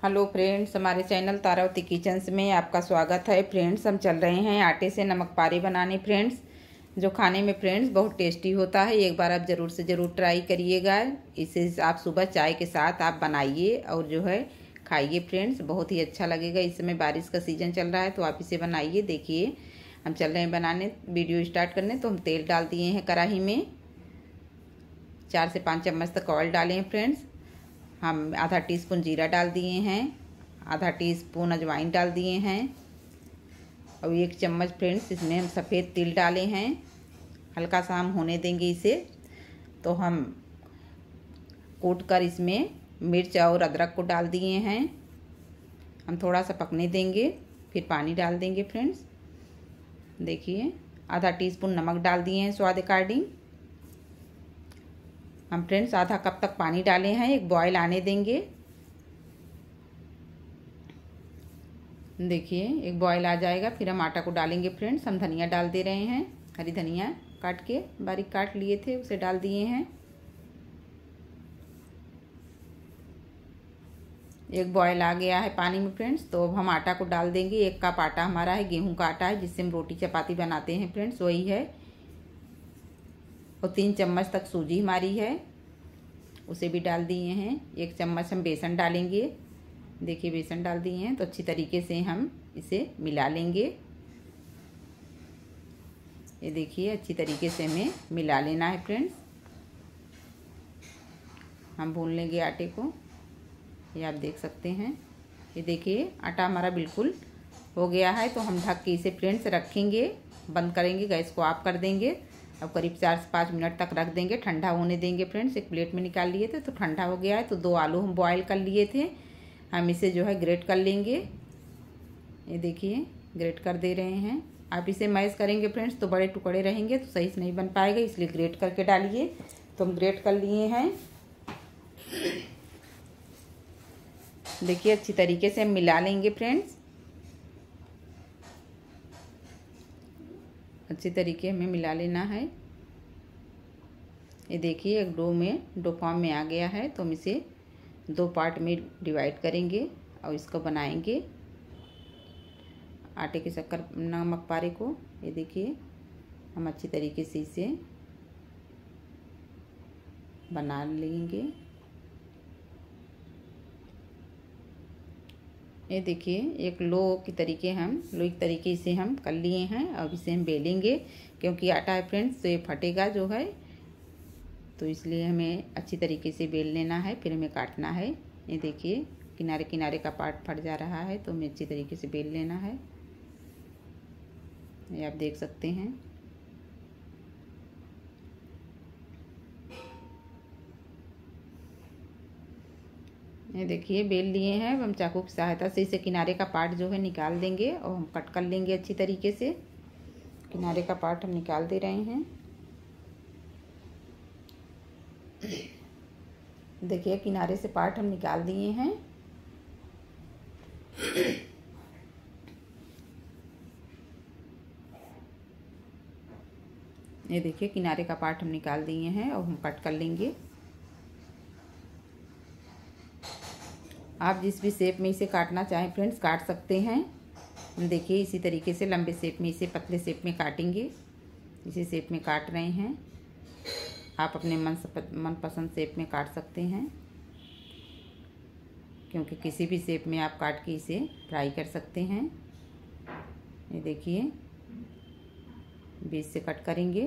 Hello friends, हमारे channel Taravati kitchens में आपका स्वागत है। फ्रेंड्स, हम चल रहे हैं आटे से नमक पारे बनाने फ्रेंड्स, जो खाने में फ्रेंड्स बहुत टेस्टी होता है। एक बार आप ज़रूर से ज़रूर ट्राई करिएगा। इसे आप सुबह चाय के साथ आप बनाइए और जो है खाइए फ्रेंड्स, बहुत ही अच्छा लगेगा। इस समय बारिश का सीज़न चल रहा है तो आप इसे बनाइए। देखिए हम चल रहे हैं बनाने, वीडियो स्टार्ट करने। तो हम तेल डाल दिए हैं कढ़ाई में, 4 से 5 चम्मच तक ऑयल डाले हैं फ्रेंड्स। हम आधा टीस्पून जीरा डाल दिए हैं, आधा टीस्पून अजवाइन डाल दिए हैं और 1 चम्मच फ्रेंड्स इसमें हम सफ़ेद तिल डाले हैं। हल्का सा हम होने देंगे इसे। तो हम कूट कर इसमें मिर्च और अदरक को डाल दिए हैं। हम थोड़ा सा पकने देंगे, फिर पानी डाल देंगे फ्रेंड्स। देखिए आधा टीस्पून नमक डाल दिए हैं स्वाद अकॉर्डिंग। हम फ्रेंड्स आधा कप तक पानी डाले हैं, एक बॉयल आने देंगे। देखिए एक बॉयल आ जाएगा, फिर हम आटा को डालेंगे फ्रेंड्स। हम धनिया डाल दे रहे हैं, हरी धनिया काट के बारीक काट लिए थे उसे डाल दिए हैं। एक बॉयल आ गया है पानी में फ्रेंड्स, तो अब हम आटा को डाल देंगे। 1 कप आटा हमारा है, गेहूं का आटा है जिससे हम रोटी चपाती बनाते हैं फ्रेंड्स, वही है। और 3 चम्मच तक सूजी हमारी है, उसे भी डाल दिए हैं। 1 चम्मच हम बेसन डालेंगे। देखिए बेसन डाल दिए हैं, तो अच्छी तरीके से हम इसे मिला लेंगे। ये देखिए अच्छी तरीके से हमें मिला लेना है फ्रेंड्स। हम भून लेंगे आटे को, ये आप देख सकते हैं। ये देखिए आटा हमारा बिल्कुल हो गया है, तो हम ढक के इसे फ्रेंड्स रखेंगे। बंद करेंगे, गैस को ऑफ कर देंगे। अब करीब 4 से 5 मिनट तक रख देंगे, ठंडा होने देंगे फ्रेंड्स। एक प्लेट में निकाल लिए थे तो ठंडा हो गया है। तो 2 आलू हम बॉईल कर लिए थे, हम इसे जो है ग्रेट कर लेंगे। ये देखिए ग्रेट कर दे रहे हैं। आप इसे मैश करेंगे फ्रेंड्स तो बड़े टुकड़े रहेंगे तो सही से नहीं बन पाएगा, इसलिए ग्रेट करके डालिए। तो हम ग्रेट कर लिए हैं। देखिए अच्छी तरीके से हम मिला लेंगे फ्रेंड्स। अच्छी तरीके हमें मिला लेना है। ये देखिए एक डो फॉर्म में आ गया है, तो हम इसे 2 पार्ट में डिवाइड करेंगे और इसको बनाएंगे आटे के शक्कर नमक पारे को। ये देखिए हम अच्छी तरीके से इसे बना लेंगे। ये देखिए एक लोई तरीके इसे हम कर लिए हैं। अब इसे हम बेलेंगे, क्योंकि आटा है फ्रेंड्स तो ये फटेगा जो है, तो इसलिए हमें अच्छी तरीके से बेल लेना है, फिर हमें काटना है। ये देखिए किनारे किनारे का पार्ट फट जा रहा है, तो हमें अच्छी तरीके से बेल लेना है। ये आप देख सकते हैं। ये देखिए बेल लिए हैं। हम चाकू की सहायता से इसे किनारे का पार्ट जो है निकाल देंगे और हम कट कर लेंगे अच्छी तरीके से। किनारे का पार्ट हम निकाल दे रहे हैं। देखिए किनारे से पार्ट हम निकाल दिए हैं। ये देखिए किनारे का पार्ट हम निकाल दिए हैं और हम कट कर लेंगे। आप जिस भी शेप में इसे काटना चाहें फ्रेंड्स काट सकते हैं। हम देखिए इसी तरीके से लंबे शेप में, इसे पतले शेप में काटेंगे। इसी शेप में काट रहे हैं। आप अपने मनपसंद शेप में काट सकते हैं, क्योंकि किसी भी शेप में आप काट के इसे फ्राई कर सकते हैं। ये देखिए बीच से कट करेंगे,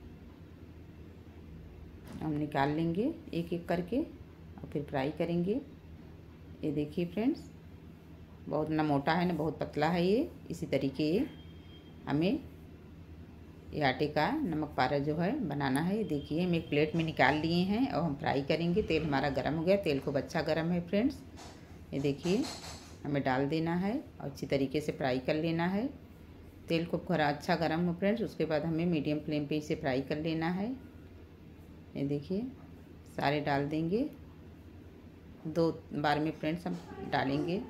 हम निकाल लेंगे एक एक करके और फिर फ्राई करेंगे। ये देखिए फ्रेंड्स बहुत ना मोटा है ना बहुत पतला है ये, इसी तरीके हमें ये आटे का नमक पारा जो है बनाना है। ये देखिए हम एक प्लेट में निकाल लिए हैं और हम फ्राई करेंगे। तेल हमारा गर्म हो गया, तेल खूब अच्छा गर्म है फ्रेंड्स। ये देखिए हमें डाल देना है और अच्छी तरीके से फ्राई कर लेना है। तेल खूब अच्छा गर्म हो फ्रेंड्स, उसके बाद हमें मीडियम फ्लेम पे इसे फ्राई कर लेना है। ये देखिए सारे डाल देंगे, 2 बार में फ्रेंड्स हम डालेंगे।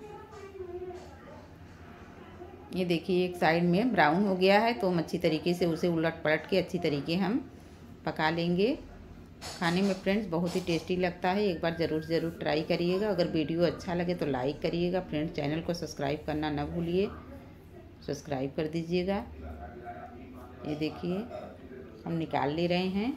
ये देखिए एक साइड में ब्राउन हो गया है, तो हम अच्छी तरीके से उसे उलट पलट के अच्छी तरीके हम पका लेंगे। खाने में फ्रेंड्स बहुत ही टेस्टी लगता है। एक बार ज़रूर ट्राई करिएगा। अगर वीडियो अच्छा लगे तो लाइक करिएगा फ्रेंड्स। चैनल को सब्सक्राइब करना ना भूलिए, सब्सक्राइब कर दीजिएगा। ये देखिए हम निकाल ले रहे हैं।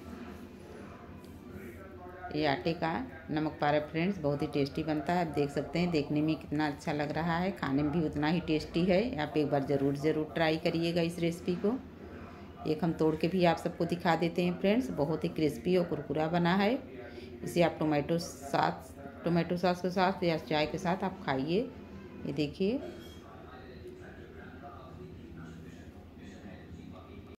ये आटे का नमक पारा फ्रेंड्स बहुत ही टेस्टी बनता है। आप देख सकते हैं, देखने में कितना अच्छा लग रहा है, खाने में भी उतना ही टेस्टी है। आप एक बार ज़रूर ट्राई करिएगा इस रेसिपी को। एक हम तोड़ के भी आप सबको दिखा देते हैं फ्रेंड्स। बहुत ही क्रिस्पी और कुरकुरा बना है। इसे आप टोमेटो सॉस के साथ या चाय के साथ आप खाइए। ये देखिए